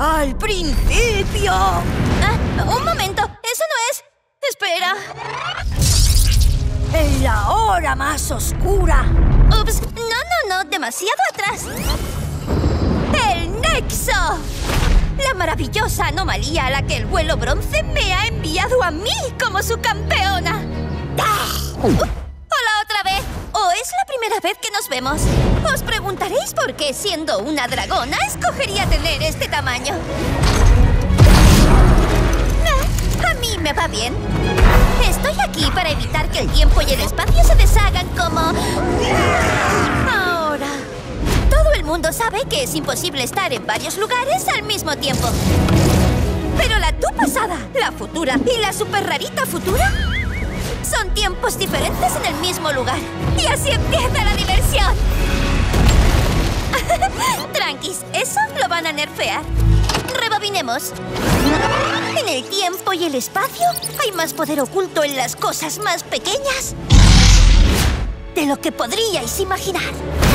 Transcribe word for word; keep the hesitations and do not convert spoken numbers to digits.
¡Al principio! Ah, un momento. Eso no es. Espera. En la hora más oscura. Ups. No, no, no. Demasiado atrás. ¡El Nexo! La maravillosa anomalía a la que el vuelo bronce me ha enviado a mí como su campeona. Uh, ¡Hola otra vez! ¿O es la primera vez que nos vemos? Os preguntaréis por qué, siendo una dragona, escogería tener este tamaño. Ah, a mí me va bien. Estoy aquí para evitar que el tiempo y el espacio se deshagan como... ahora. Todo el mundo sabe que es imposible estar en varios lugares al mismo tiempo. Pero la tú pasada, la futura y la super rarita futura son tiempos diferentes en el mismo lugar. Y así empieza la diversión. Tranquis, eso lo van a nerfear. Rebobinemos. En el tiempo y el espacio hay más poder oculto en las cosas más pequeñas de lo que podríais imaginar.